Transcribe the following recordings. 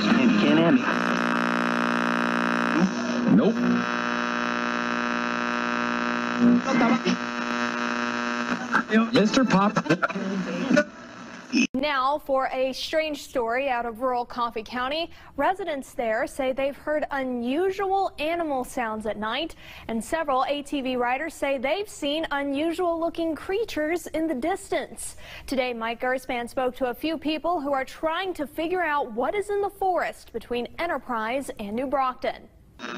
Can't hear me. Nope. Mr. Pop. Now for a strange story out of rural Coffee County. Residents there say they've heard unusual animal sounds at night, and several ATV riders say they've seen unusual looking creatures in the distance. Today, Mike Gerspan spoke to a few people who are trying to figure out what is in the forest between Enterprise and New Brockton.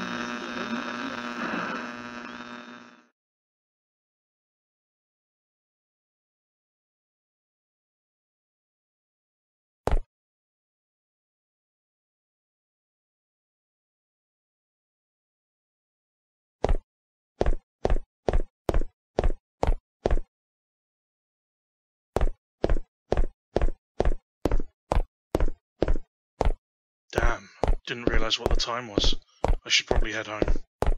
Damn, didn't realise what the time was. I should probably head home.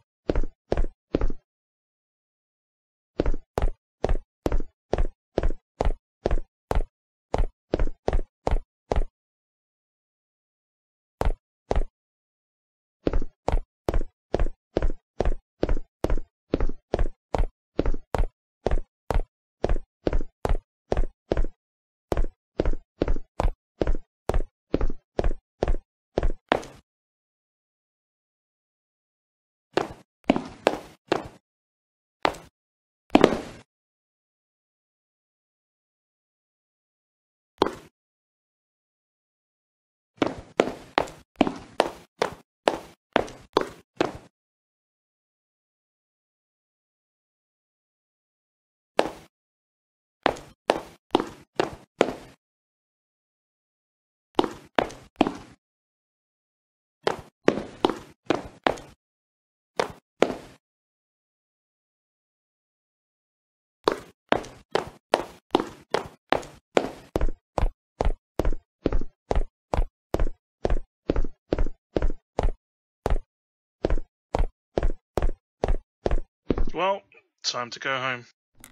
Well, time to go home.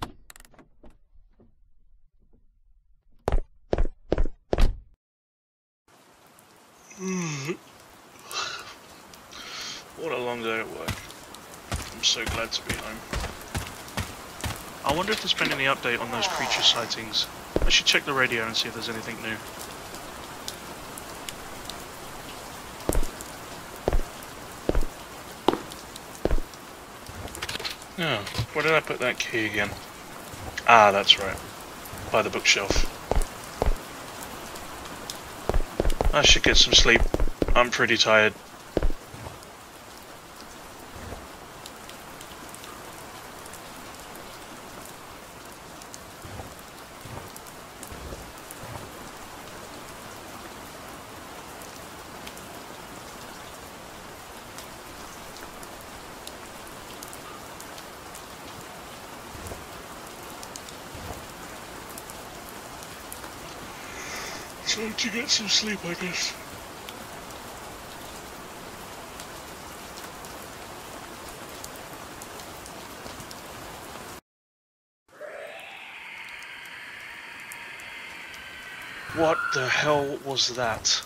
What a long day at work. I'm so glad to be home. I wonder if there's been any update on those creature sightings. I should check the radio and see if there's anything new. Oh, where did I put that key again? Ah, that's right. By the bookshelf. I should get some sleep. I'm pretty tired. Time to get some sleep, I guess. What the hell was that?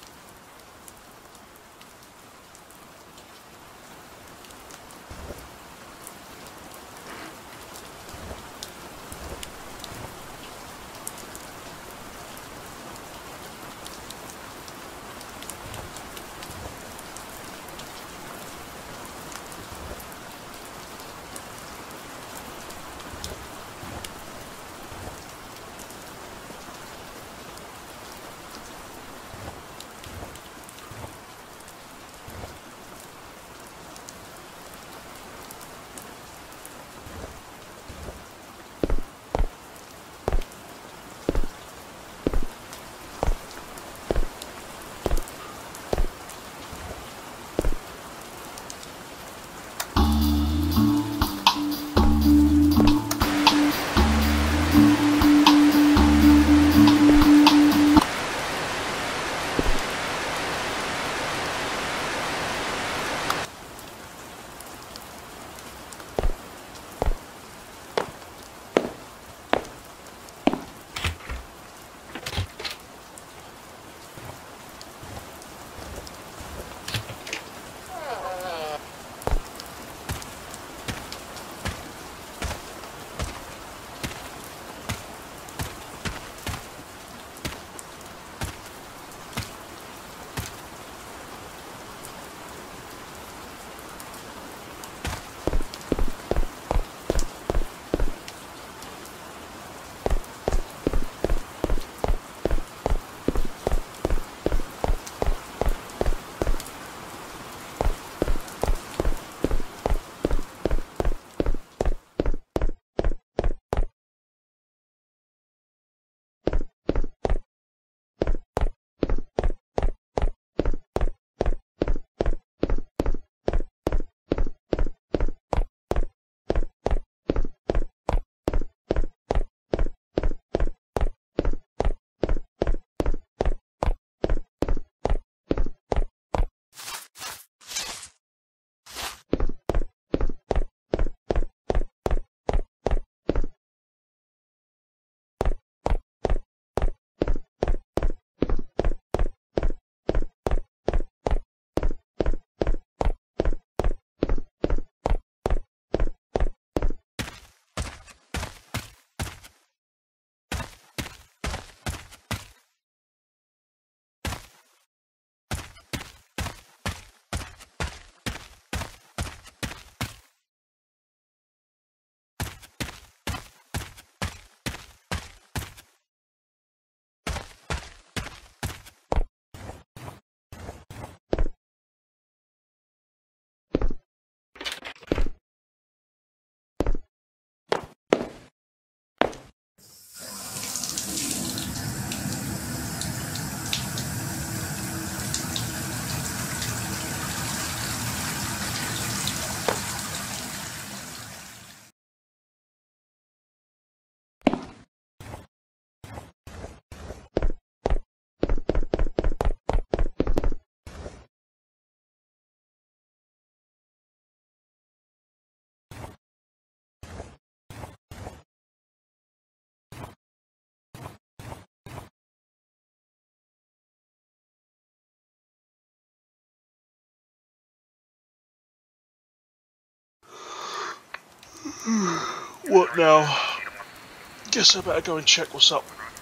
What now? Guess I better go and check what's up.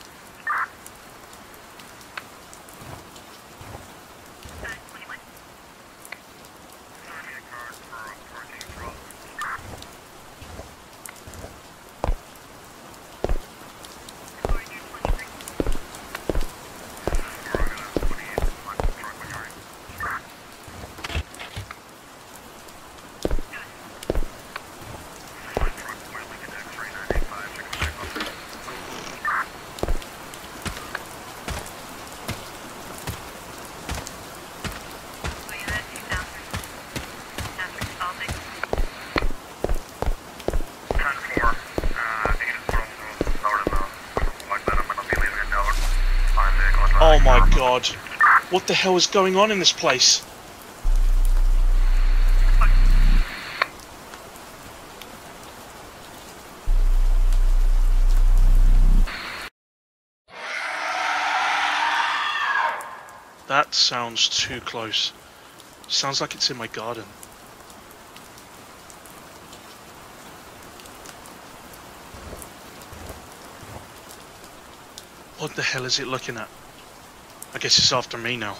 Oh my god. What the hell is going on in this place? That sounds too close. Sounds like it's in my garden. What the hell is it looking at? I guess it's after me now.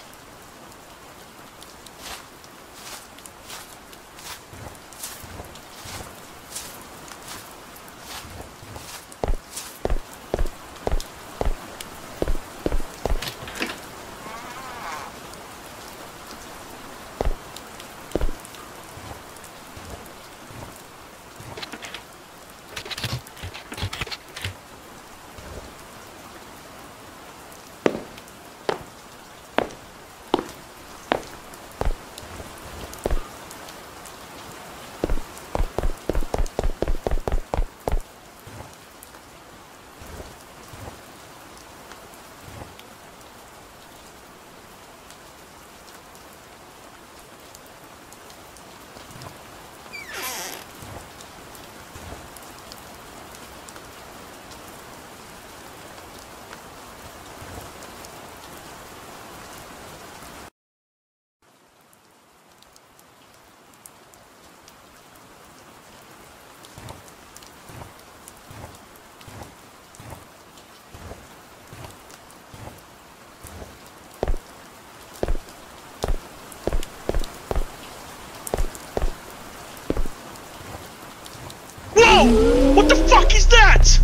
Whoa! What the fuck is that?